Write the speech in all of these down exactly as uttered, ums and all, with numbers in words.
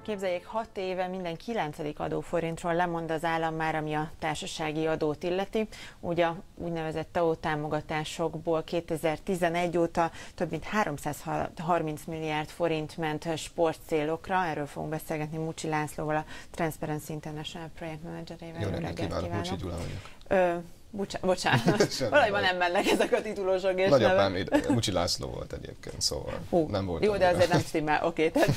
Képzeljék, hat éve minden kilencedik adóforintról lemond az állam már, ami a társasági adót illeti. Ugye a úgynevezett té á o támogatásokból kétezer-tizenegy óta több mint háromszázharminc milliárd forint ment sportcélokra. Erről fogunk beszélgetni Mucsi Lászlóval, a Transparency International projektmenedzserével. Jó reggelt kívánok, Mucsi Gyula vagyok. Ö, Bocsá bocsánat, valójában nem mennek ezek a titulósok és Nagyapám Mucsi László volt egyébként, szóval Hú, nem volt. Jó, de azért nem stimmel, oké. Okay,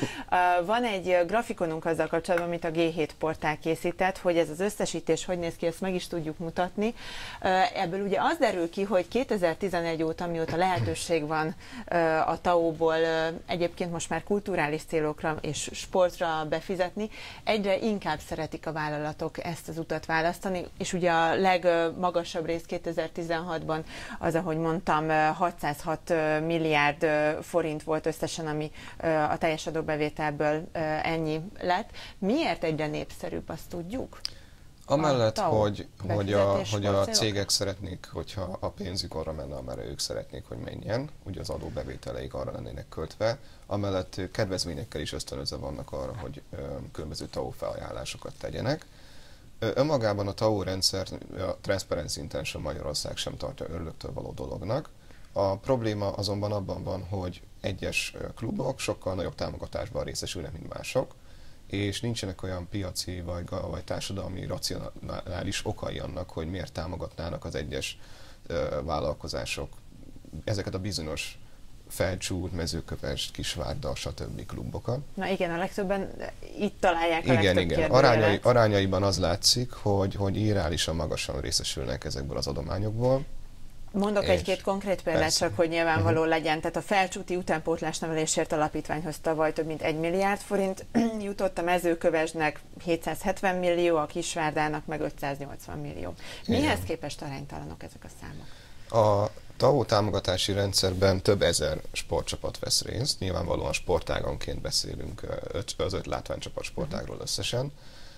uh, van egy grafikonunk azzal kapcsolatban, amit a gé hét portál készített, hogy ez az összesítés hogy néz ki, ezt meg is tudjuk mutatni. Uh, ebből ugye az derül ki, hogy kétezer-tizenegy óta, mióta lehetőség van uh, a té á o-ból uh, egyébként most már kulturális célokra és sportra befizetni, egyre inkább szeretik a vállalatok ezt az utat választani, és ugye a leg magasabb rész kétezer-tizenhatban az, ahogy mondtam, hatszázhat milliárd forint volt összesen, ami a teljes adóbevételből ennyi lett. Miért egyre népszerűbb, azt tudjuk? Amellett, hogy, hogy, a, hogy a cégek szeretnék, hogyha a pénzük arra menne, amerre ők szeretnék, hogy menjen, ugye az adóbevételeik arra lennének költve, amellett kedvezményekkel is ösztönözve vannak arra, hogy különböző té á o felajánlásokat tegyenek. Önmagában a té á o rendszer, a Transparency International Magyarország sem tartja örülöktől való dolognak. A probléma azonban abban van, hogy egyes klubok sokkal nagyobb támogatásban részesülnek, mint mások, és nincsenek olyan piaci vagy, vagy társadalmi racionális okai annak, hogy miért támogatnának az egyes vállalkozások ezeket a bizonyos Felcsút, Mezőkövesd, Kisvárda, stb. Klubokat. Na igen, a legtöbben itt találják a igen, legtöbb igen. Arányai, arányaiban az látszik, hogy, hogy irreálisan magasan részesülnek ezekből az adományokból. Mondok egy-két konkrét példát, persze. Csak hogy nyilvánvaló uh-huh. legyen. Tehát a Felcsúti Utánpótlás Nevelésért Alapítványhoz tavaly több mint egy milliárd forint jutott, a Mezőkövesdnek hétszázhetven millió, a Kisvárdának meg ötszáznyolcvan millió. Mihez igen. képest aránytalanok ezek a számok? A té á o támogatási rendszerben több ezer sportcsapat vesz részt, nyilvánvalóan sportáganként beszélünk, az öt látványcsapat sportágról összesen,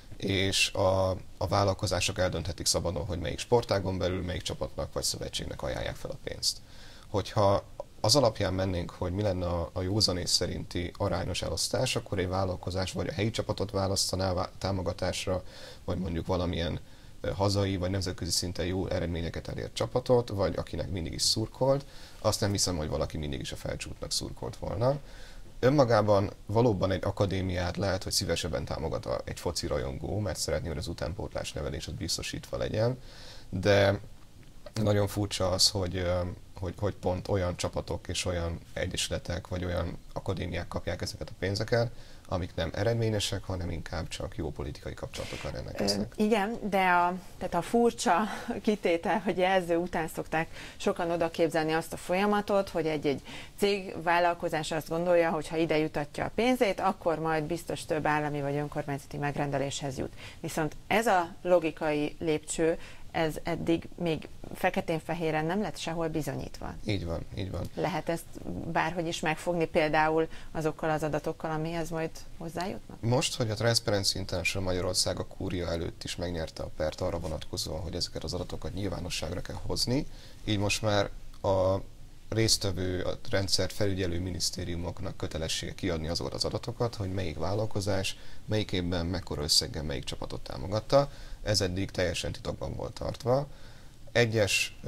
és a, a vállalkozások eldönthetik szabadon, hogy melyik sportágon belül, melyik csapatnak vagy szövetségnek ajánlják fel a pénzt. Hogyha az alapján mennénk, hogy mi lenne a, a józanész szerinti arányos elosztás, akkor egy vállalkozás vagy a helyi csapatot választaná támogatásra, vagy mondjuk valamilyen hazai vagy nemzetközi szinten jó eredményeket elért csapatot, vagy akinek mindig is szurkolt, azt nem hiszem, hogy valaki mindig is a Felcsútnak szurkolt volna. Önmagában valóban egy akadémiát lehet, hogy szívesebben támogat egy foci rajongó, mert szeretné, hogy az utánpótlás nevelés ott biztosítva legyen, de nagyon furcsa az, hogy, hogy, hogy pont olyan csapatok és olyan egyesületek vagy olyan akadémiák kapják ezeket a pénzeket, amik nem eredményesek, hanem inkább csak jó politikai kapcsolatokkal rendelkeznek. Ö, igen, de a, tehát a furcsa kitétel, hogy jelző után szokták sokan oda képzelni azt a folyamatot, hogy egy-egy cég, vállalkozás azt gondolja, hogy ha ide jutatja a pénzét, akkor majd biztos több állami vagy önkormányzati megrendeléshez jut. Viszont ez a logikai lépcső, ez eddig még feketén-fehéren nem lett sehol bizonyítva. Így van, így van. Lehet ezt bárhogy is megfogni, például azokkal az adatokkal, amihez majd hozzájutnak? Most, hogy a Transparency International Magyarország a kúria előtt is megnyerte a pert arra vonatkozóan, hogy ezeket az adatokat nyilvánosságra kell hozni, így most már a résztvevő, a rendszert felügyelő minisztériumoknak kötelessége kiadni azokat az adatokat, hogy melyik vállalkozás, melyik évben, mekkora összeggel melyik csapatot támogatta. Ez eddig teljesen titokban volt tartva. Egyes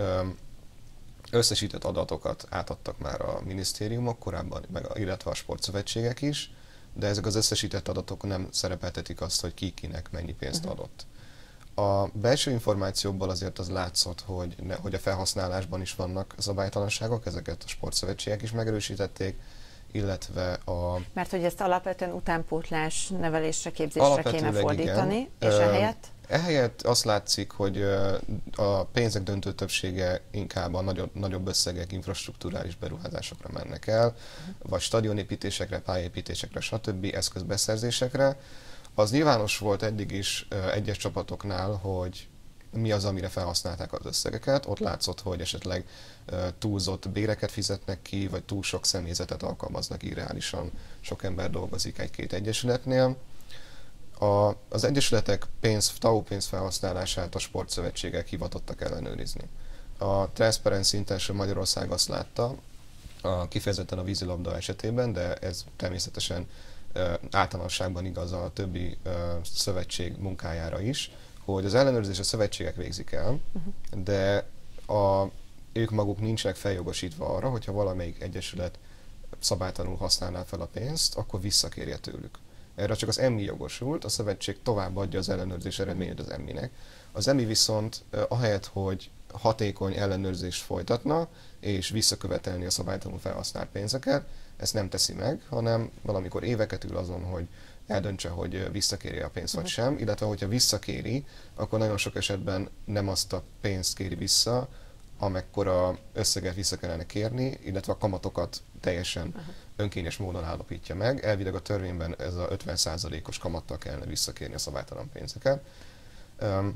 összesített adatokat átadtak már a minisztériumok korábban, meg a, illetve a sportszövetségek is, de ezek az összesített adatok nem szerepeltetik azt, hogy ki kinek mennyi pénzt uh-huh. adott. A belső információkból azért az látszott, hogy, ne, hogy a felhasználásban is vannak szabálytalanságok, ezeket a sportszövetségek is megerősítették, illetve a... Mert hogy ezt alapvetően utánpótlás nevelésre, képzésre kéne fordítani, igen. És ehelyett? Ehelyett azt látszik, hogy a pénzek döntő többsége inkább a nagyobb, nagyobb összegek infrastrukturális beruházásokra mennek el, uh-huh. vagy stadionépítésekre, pályaépítésekre, stb. Eszközbeszerzésekre. Az nyilvános volt eddig is egyes csapatoknál, hogy mi az, amire felhasználták az összegeket. Ott látszott, hogy esetleg túlzott béreket fizetnek ki, vagy túl sok személyzetet alkalmaznak, irreálisan sok ember dolgozik egy-két egyesületnél. A, az egyesületek pénz, té á o pénz felhasználását a sportszövetségek hivatottak ellenőrizni. A Transparency International Magyarország azt látta, a, kifejezetten a vízilabda esetében, de ez természetesen általánosságban igaz a többi szövetség munkájára is, hogy az ellenőrzés a szövetségek végzik el, uh-huh. de a, ők maguk nincsenek feljogosítva arra, hogyha valamelyik egyesület szabálytalanul használná fel a pénzt, akkor visszakérje tőlük. Erre csak az EMMI jogosult, a szövetség továbbadja az ellenőrzés eredményét az EMMI-nek. Az EMMI viszont ahelyett, hogy hatékony ellenőrzést folytatna, és visszakövetelni a szabálytalanul felhasznált pénzeket, ezt nem teszi meg, hanem valamikor éveket ül azon, hogy eldöntse, hogy visszakéri a pénzt vagy sem, illetve hogyha visszakéri, akkor nagyon sok esetben nem azt a pénzt kéri vissza, amekkora összeget vissza kellene kérni, illetve a kamatokat teljesen uh-huh. önkényes módon állapítja meg. Elvileg a törvényben ez a ötven százalékos kamattal kellene visszakérni a szabálytalan pénzeket. Um,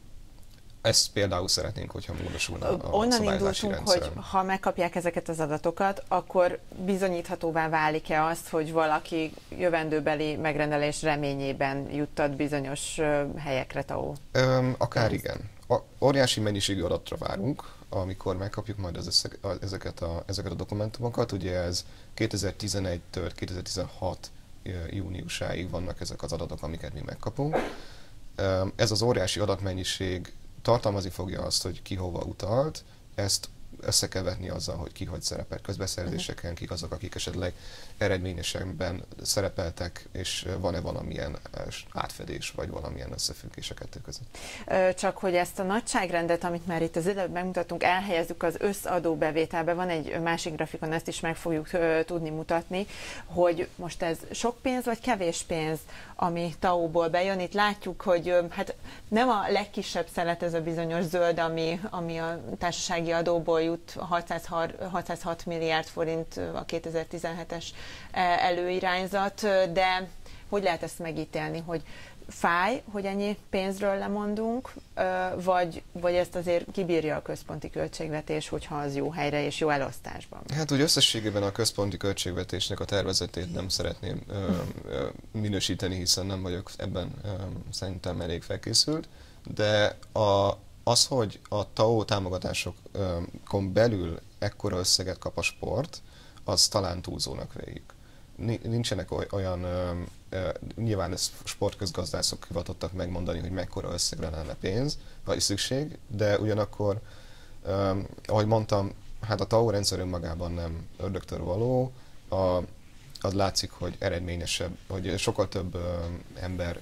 Ezt például szeretnénk, hogyha módosulna a Onnan szabályozási indultunk, rendszeren. hogy ha megkapják ezeket az adatokat, akkor bizonyíthatóvá válik-e azt, hogy valaki jövendőbeli megrendelés reményében juttat bizonyos helyekre té á o? Öm, akár igen. A, óriási mennyiségű adatra várunk, amikor megkapjuk majd az összeg, a, ezeket, a, ezeket a dokumentumokat. Ugye ez kétezer-tizenegytől kétezer-tizenhat júniusáig vannak ezek az adatok, amiket mi megkapunk. Öm, ez az óriási adatmennyiség tartalmazni fogja azt, hogy ki hova utalt, ezt össze kell vetni azzal, hogy ki hogy szerepelt közbeszerzéseken, kik azok, akik esetleg eredményesebben szerepeltek, és van-e valamilyen átfedés, vagy valamilyen összefüggés a kettő között. Csak hogy ezt a nagyságrendet, amit már itt az előbb megmutattunk, elhelyezzük az összadóbevételbe, van egy másik grafikon, ezt is meg fogjuk tudni mutatni, hogy most ez sok pénz, vagy kevés pénz, ami té á o-ból bejön. Itt látjuk, hogy hát nem a legkisebb szelet ez a bizonyos zöld, ami, ami a társasági adóból jut, hatszázhat milliárd forint a kétezer-tizenhetes előirányzat, de hogy lehet ezt megítélni, hogy fáj, hogy ennyi pénzről lemondunk, vagy, vagy ezt azért kibírja a központi költségvetés, hogyha az jó helyre és jó elosztásban? Hát úgy összességében a központi költségvetésnek a tervezetét nem szeretném ö, ö, minősíteni, hiszen nem vagyok ebben ö, szerintem elég felkészült, de a, az, hogy a té á o támogatásokon belül ekkora összeget kap a sport, az talán túlzónak véljük. Nincsenek olyan, nyilván ezt sportközgazdászok hivatottak megmondani, hogy mekkora összegre lenne pénz, vagy szükség, de ugyanakkor, ahogy mondtam, hát a té á o rendszer önmagában nem ördögtől való, a, az látszik, hogy eredményesebb, hogy sokkal több ember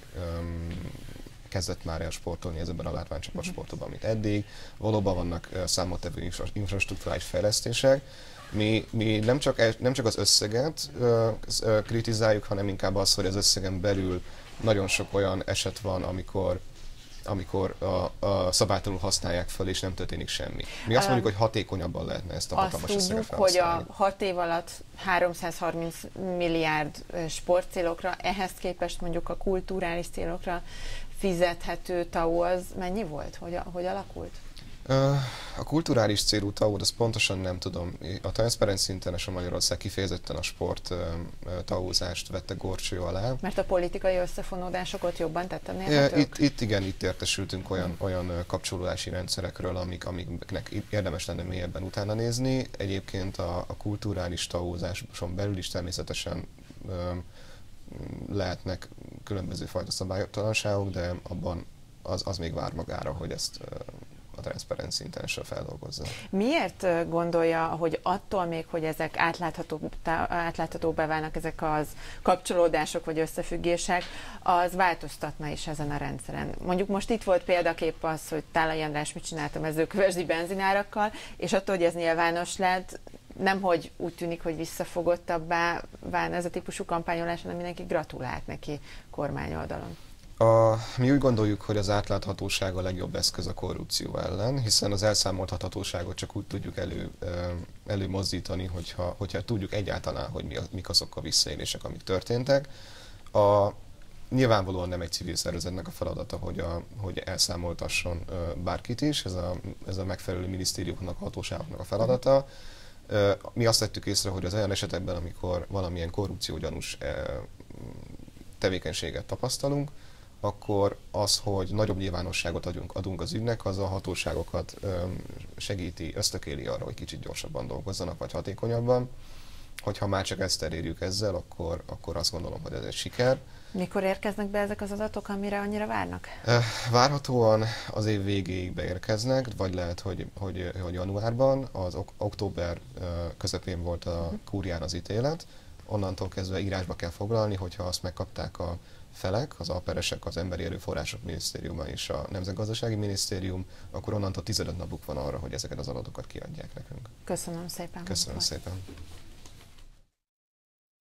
kezdett már el sportolni ezekben a látványcsapatsportokban, mint eddig. Valóban vannak számottevő infrastruktúrális fejlesztések. Mi, mi nem, csak, nem csak az összeget ö, ö, kritizáljuk, hanem inkább az, hogy az összegen belül nagyon sok olyan eset van, amikor, amikor a, a szabálytalanul használják föl, és nem történik semmi. Mi azt mondjuk, hogy hatékonyabban lehetne ezt a hatalmas összeget felhasználni. Hogy a hat év alatt háromszázharminc milliárd sportcélokra, ehhez képest mondjuk a kulturális célokra fizethető té á o az mennyi volt? Hogy, hogy alakult? A kulturális célú té á o-t, azt pontosan nem tudom. A Transparency International Magyarország kifejezetten a sport té á o-zást vette górcső alá. Mert a politikai összefonódások ott jobban tettem mérhetők? Itt, itt igen, itt értesültünk olyan, olyan kapcsolódási rendszerekről, amik, amiknek érdemes lenne mélyebben utána nézni. Egyébként a, a kulturális té á o-záson belül is természetesen lehetnek különböző fajta szabálytalanságok, de abban az, az még vár magára, hogy ezt a Transparency International feldolgozza. Miért gondolja, hogy attól még, hogy ezek átlátható, átláthatóbbá válnak ezek az kapcsolódások vagy összefüggések, az változtatna is ezen a rendszeren? Mondjuk most itt volt példakép az, hogy Tálai András mit csinált a mezőkövesdi benzinárakkal, és attól, hogy ez nyilvános lett, nemhogy úgy tűnik, hogy visszafogottabbá válna ez a típusú kampányolás, hanem mindenki gratulált neki kormányoldalon. A, mi úgy gondoljuk, hogy az átláthatóság a legjobb eszköz a korrupció ellen, hiszen az elszámoltathatóságot csak úgy tudjuk elő, előmozdítani, hogyha, hogyha tudjuk egyáltalán, hogy mi, mik azok a visszaélések, amik történtek. A, nyilvánvalóan nem egy civil szervezetnek a feladata, hogy, a, hogy elszámoltasson bárkit is, ez a, ez a megfelelő minisztériumnak, a hatóságoknak a feladata. Mi azt vettük észre, hogy az olyan esetekben, amikor valamilyen korrupciógyanús tevékenységet tapasztalunk, akkor az, hogy nagyobb nyilvánosságot adjunk, adunk az ügynek, az a hatóságokat segíti, ösztökéli arra, hogy kicsit gyorsabban dolgozzanak, vagy hatékonyabban. hogyha már csak ezt elérjük ezzel, akkor, akkor azt gondolom, hogy ez egy siker. Mikor érkeznek be ezek az adatok, amire annyira várnak? Várhatóan az év végéig beérkeznek, vagy lehet, hogy, hogy, hogy januárban, az ok- október közepén volt a kúrián az ítélet, onnantól kezdve írásba kell foglalni, hogyha azt megkapták a felek, az alperesek, az Emberi Erőforrások Minisztériuma és a Nemzetgazdasági Minisztérium, akkor onnantól tizenöt napuk van arra, hogy ezeket az adatokat kiadják nekünk. Köszönöm szépen. Köszönöm szépen.